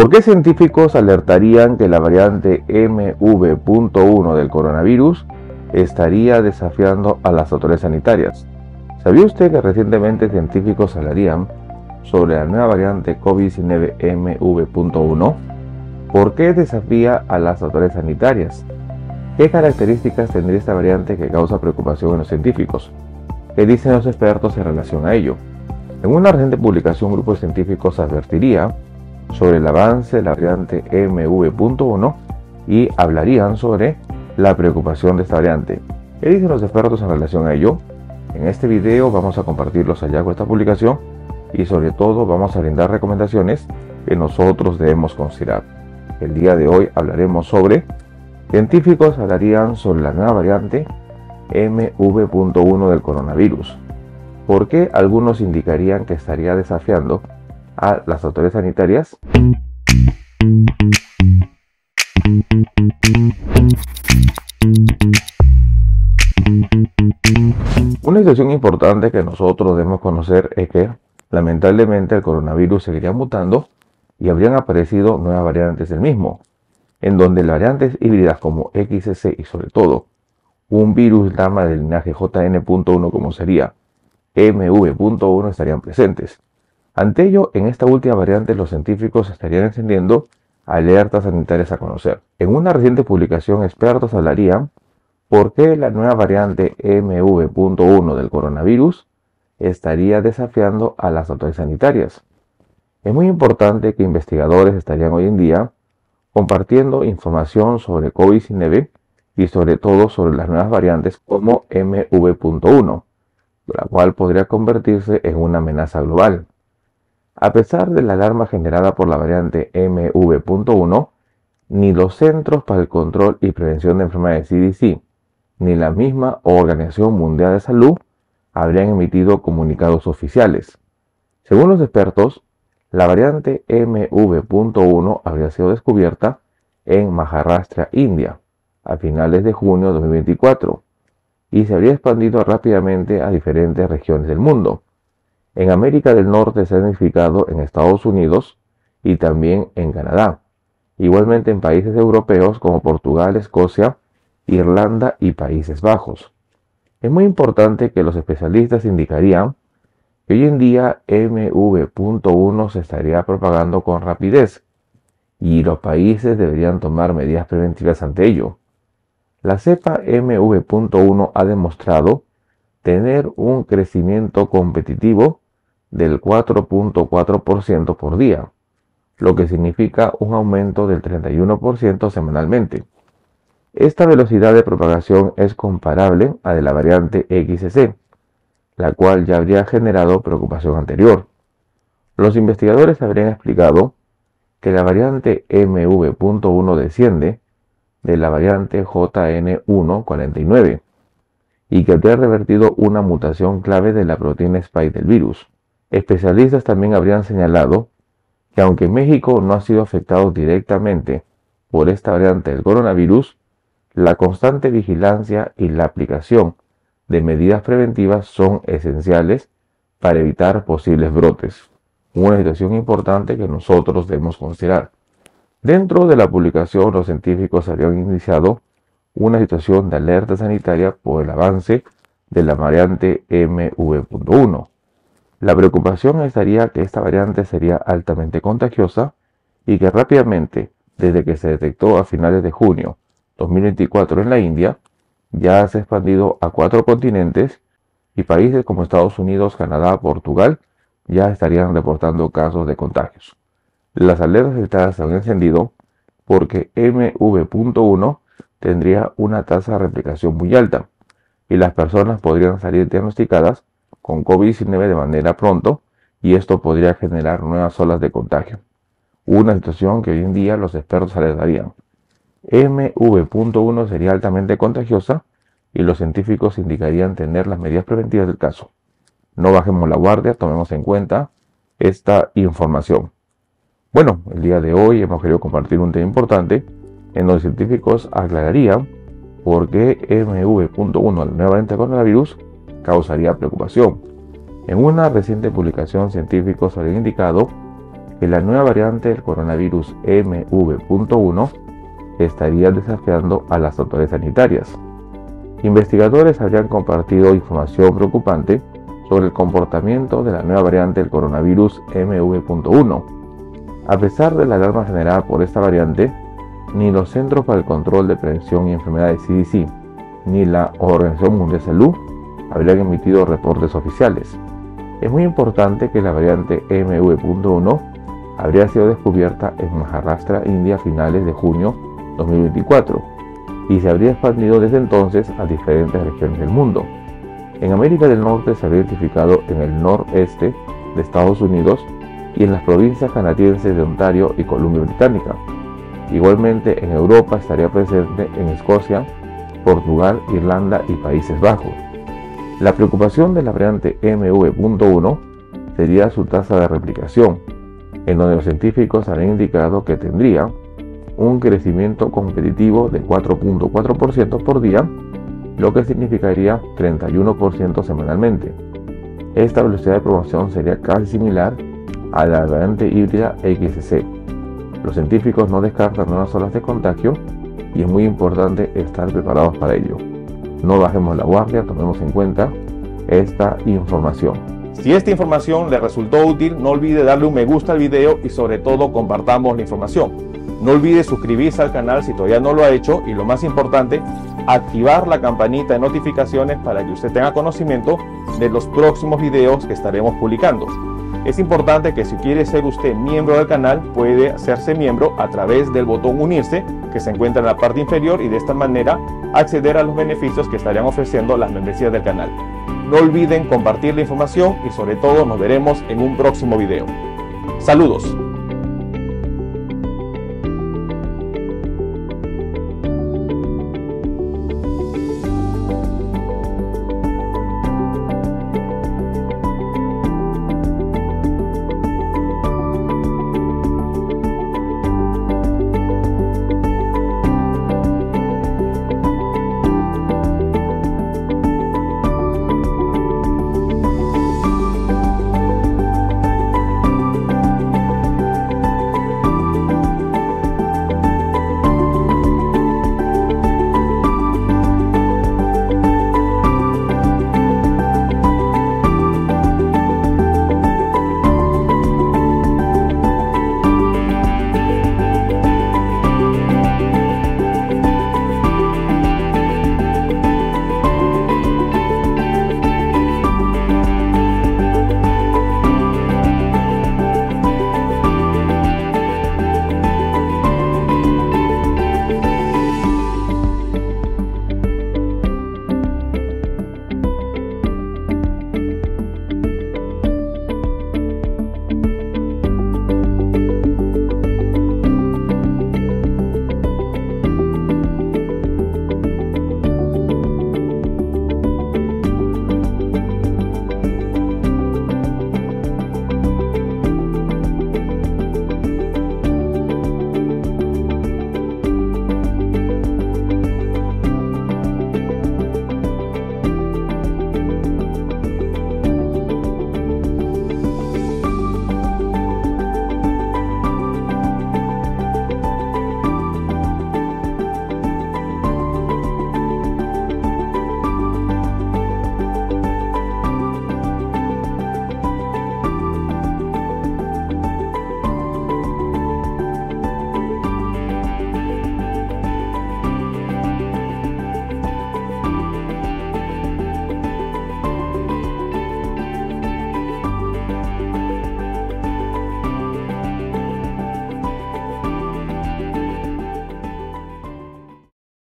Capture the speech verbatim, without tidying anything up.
¿Por qué científicos alertarían que la variante M V punto uno del coronavirus estaría desafiando a las autoridades sanitarias? ¿Sabía usted que recientemente científicos hablarían sobre la nueva variante COVID diecinueve M V punto uno? ¿Por qué desafía a las autoridades sanitarias? ¿Qué características tendría esta variante que causa preocupación en los científicos? ¿Qué dicen los expertos en relación a ello? En una reciente publicación, un grupo de científicos advertiría sobre el avance de la variante M V punto uno y hablarían sobre la preocupación de esta variante. ¿Qué dicen los expertos en relación a ello? En este video vamos a compartir los hallazgos de esta publicación y sobre todo vamos a brindar recomendaciones que nosotros debemos considerar. El día de hoy hablaremos sobre científicos hablarían sobre la nueva variante M V punto uno del coronavirus. ¿Por qué algunos indicarían que estaría desafiando a las autoridades sanitarias? Una situación importante que nosotros debemos conocer es que lamentablemente el coronavirus seguiría mutando y habrían aparecido nuevas variantes del mismo, en donde las variantes híbridas como X C y sobre todo un virus gamma del linaje J N punto uno como sería M V punto uno estarían presentes. Ante ello, en esta última variante los científicos estarían encendiendo alertas sanitarias a conocer. En una reciente publicación, expertos hablarían por qué la nueva variante M V punto uno del coronavirus estaría desafiando a las autoridades sanitarias. Es muy importante que investigadores estarían hoy en día compartiendo información sobre COVID diecinueve y sobre todo sobre las nuevas variantes como M V punto uno, la cual podría convertirse en una amenaza global. A pesar de la alarma generada por la variante M V punto uno, ni los Centros para el Control y Prevención de Enfermedades C D C, ni la misma Organización Mundial de Salud habrían emitido comunicados oficiales. Según los expertos, la variante M V punto uno habría sido descubierta en Maharashtra, India, a finales de junio de dos mil veinticuatro, y se habría expandido rápidamente a diferentes regiones del mundo. En América del Norte se ha identificado en Estados Unidos y también en Canadá, igualmente en países europeos como Portugal, Escocia, Irlanda y Países Bajos. Es muy importante que los especialistas indicarían que hoy en día M V punto uno se estaría propagando con rapidez y los países deberían tomar medidas preventivas ante ello. La cepa M V punto uno ha demostrado tener un crecimiento competitivo del cuatro punto cuatro por ciento por día, lo que significa un aumento del treinta y uno por ciento semanalmente. Esta velocidad de propagación es comparable a de la variante X C, la cual ya habría generado preocupación anterior. Los investigadores habrían explicado que la variante M V punto uno desciende de la variante J N uno cuarenta y nueve y que habría revertido una mutación clave de la proteína spike del virus. Especialistas también habrían señalado que aunque México no ha sido afectado directamente por esta variante del coronavirus, la constante vigilancia y la aplicación de medidas preventivas son esenciales para evitar posibles brotes. Una situación importante que nosotros debemos considerar. Dentro de la publicación, los científicos habrían iniciado una situación de alerta sanitaria por el avance de la variante M V punto uno. La preocupación estaría que esta variante sería altamente contagiosa y que rápidamente, desde que se detectó a finales de junio de dos mil veinticuatro en la India, ya se ha expandido a cuatro continentes y países como Estados Unidos, Canadá, Portugal ya estarían reportando casos de contagios. Las alertas sanitarias se han encendido porque M V punto uno tendría una tasa de replicación muy alta y las personas podrían salir diagnosticadas con COVID diecinueve de manera pronto y esto podría generar nuevas olas de contagio. Una situación que hoy en día los expertos alertarían. M V punto uno sería altamente contagiosa y los científicos indicarían tener las medidas preventivas del caso. No bajemos la guardia, tomemos en cuenta esta información. Bueno, el día de hoy hemos querido compartir un tema importante en donde científicos aclararían por qué M V punto uno, la nueva variante del coronavirus, causaría preocupación. En una reciente publicación, científicos habían indicado que la nueva variante del coronavirus M V punto uno estaría desafiando a las autoridades sanitarias. Investigadores habrían compartido información preocupante sobre el comportamiento de la nueva variante del coronavirus M V punto uno. A pesar de la alarma generada por esta variante, ni los Centros para el Control de Prevención y Enfermedades C D C ni la Organización Mundial de Salud habrían emitido reportes oficiales. Es muy importante que la variante M V punto uno habría sido descubierta en Maharashtra, India, a finales de junio dos mil veinticuatro y se habría expandido desde entonces a diferentes regiones del mundo. En América del Norte se habría identificado en el noreste de Estados Unidos y en las provincias canadienses de Ontario y Columbia Británica. Igualmente en Europa estaría presente en Escocia, Portugal, Irlanda y Países Bajos. La preocupación de la variante M V punto uno sería su tasa de replicación, en donde los científicos han indicado que tendría un crecimiento competitivo de cuatro punto cuatro por ciento por día, lo que significaría treinta y uno por ciento semanalmente. Esta velocidad de promoción sería casi similar a la variante híbrida X C. Los científicos no descartan nuevas olas de contagio y es muy importante estar preparados para ello. No bajemos la guardia, tomemos en cuenta esta información. Si esta información le resultó útil, no olvide darle un me gusta al video y sobre todo compartamos la información. No olvide suscribirse al canal si todavía no lo ha hecho y lo más importante, activar la campanita de notificaciones para que usted tenga conocimiento de los próximos videos que estaremos publicando. Es importante que si quiere ser usted miembro del canal, puede hacerse miembro a través del botón unirse que se encuentra en la parte inferior y de esta manera acceder a los beneficios que estarían ofreciendo las membresías del canal. No olviden compartir la información y sobre todo nos veremos en un próximo video. Saludos.